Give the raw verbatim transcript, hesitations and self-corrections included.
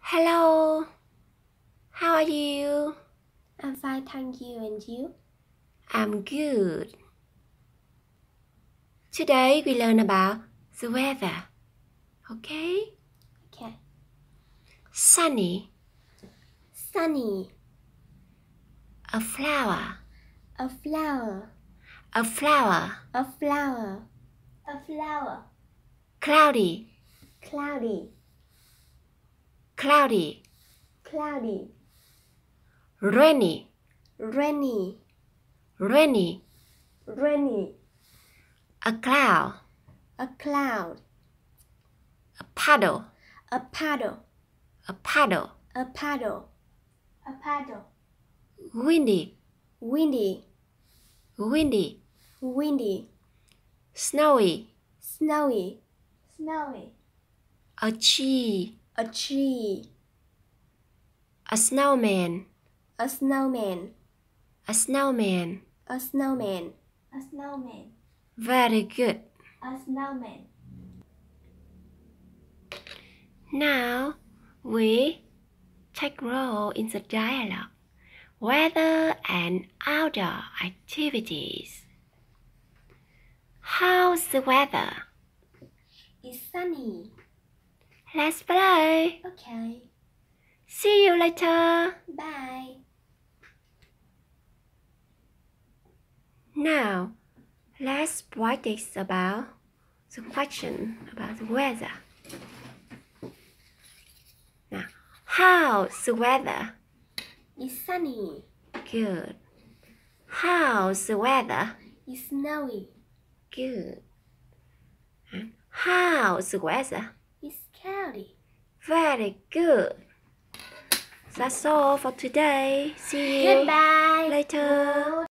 Hello, how are you? I'm fine, thank you. And you? I'm good. Today we learn about the weather. Okay? Okay. Sunny, Sunny. a flower, A flower. a flower. A flower. A flower. Cloudy, Cloudy. cloudy. Cloudy. Rainy, Rainy. rainy. Rainy. A cloud, A cloud. a puddle, A paddle. a puddle. A paddle. A paddle. Windy, Windy. windy. Windy. Snowy, Snowy. Snowy. a tree, A tree. a snowman, A snowman. a snowman. A snowman. A snowman. Very good. A snowman. Now we take role in the dialogue. Weather and outdoor activities. How's the weather? It's sunny. Let's play. Okay. See you later. Bye. Now, let's practice about the question about the weather. Now, how's the weather? It's sunny. Good. How's the weather? It's snowy. Good. And how's the weather? It's cloudy. Very good. That's all for today. See you Goodbye. later.